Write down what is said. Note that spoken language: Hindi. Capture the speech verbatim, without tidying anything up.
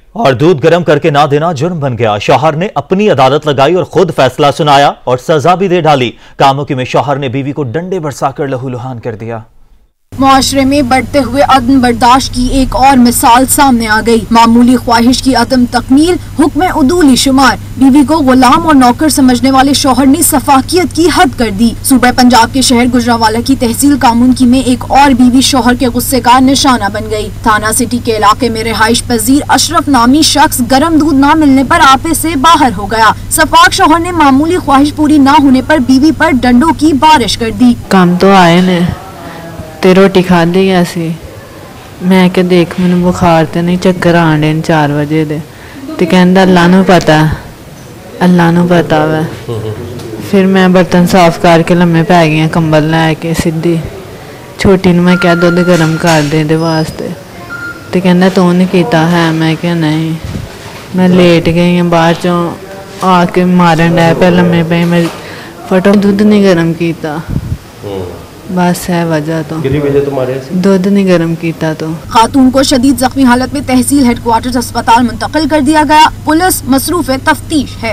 और दूध गर्म करके ना देना जुर्म बन गया। शौहर ने अपनी अदालत लगाई और खुद फैसला सुनाया और सजा भी दे डाली। कामुकी में शौहर ने बीवी को डंडे बरसाकर लहूलुहान कर दिया। मुआशरे में बढ़ते हुए अदम बर्दाश्त की एक और मिसाल सामने आ गई। मामूली ख्वाहिश की अदम तकमील हुक्म उदूली शुमार। बीवी को गुलाम और नौकर समझने वाले शौहर ने सफाकियत की हद कर दी। सूबे पंजाब के शहर गुजरावाला की तहसील कामुकी में एक और बीवी शौहर के गुस्से का निशाना बन गई। थाना सिटी के इलाके में रिहाइश पजीर अशरफ नामी शख्स गर्म दूध न मिलने पर आपे से बाहर हो गया। सफाक शौहर ने मामूली ख्वाहिश पूरी न होने पर बीवी पर डंडों की बारिश कर दी। काम तो आए ने ते रोटी खाधी असी। मैं क्या देख मैंने बुखार तो नहीं, चक्कर आन डे चार बजे दे ते कहंदा अल्लाह नू पता अल्लाह नू पता वै। फिर मैं बर्तन साफ करके लम्मे पै गई कंबल लैके सीधी। छोटी नू मैं क्या दुध गर्म कर दे दे वास्ते ते कहंदा तू नहीं कीता है। मैं क्या नहीं, मैं लेट गई बाहर चों आके मारन डै पे लम्मे पे। मैं फटो दुध नहीं गर्म किया, बस है वजह तो दूध नहीं गर्म किया। तो खातून को शदीद जख्मी हालत में तहसील हेडक्वार्टर अस्पताल मुंतकिल कर दिया गया। पुलिस मसरूफ तफ्तीश है।